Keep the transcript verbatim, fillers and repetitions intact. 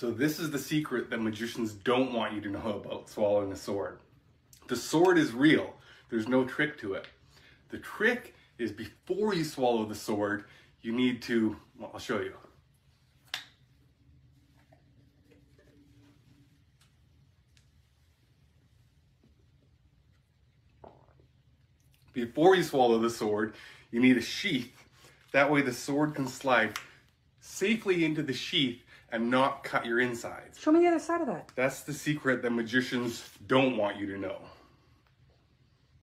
So this is the secret that magicians don't want you to know about swallowing a sword. The sword is real. There's no trick to it. The trick is before you swallow the sword, you need to, well, I'll show you. Before you swallow the sword, you need a sheath. That way the sword can slide safely into the sheath and not cut your insides. Show me the other side of that. That's the secret that magicians don't want you to know.